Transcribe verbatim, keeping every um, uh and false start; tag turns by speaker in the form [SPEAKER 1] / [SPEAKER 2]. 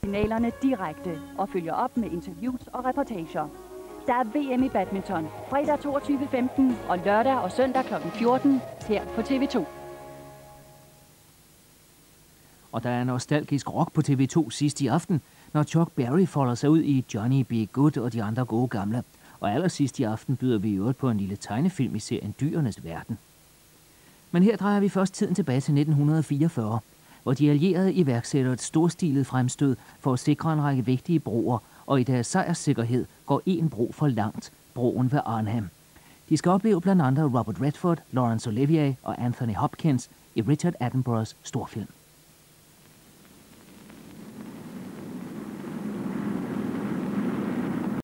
[SPEAKER 1] finalerne direkte og følger op med interviews og reportager. Der er V M i badminton fredag toogtyve femten og lørdag og søndag klokken fjorten her på T V to.
[SPEAKER 2] Og der er nostalgisk rock på T V to sidst i aften, når Chuck Berry folder sig ud i Johnny B. Good og de andre gode gamle. Og allersidst i aften byder vi i øvrigt på en lille tegnefilm i serien Dyrenes Verden. Men her drejer vi først tiden tilbage til nitten fireogfyrre, hvor de allierede iværksætter et storstilet fremstød for at sikre en række vigtige broer, og i deres sejrssikkerhed går en bro for langt, broen ved Arnhem. De skal opleve blandt andre Robert Redford, Laurence Olivier og Anthony Hopkins i Richard Attenboroughs storfilm.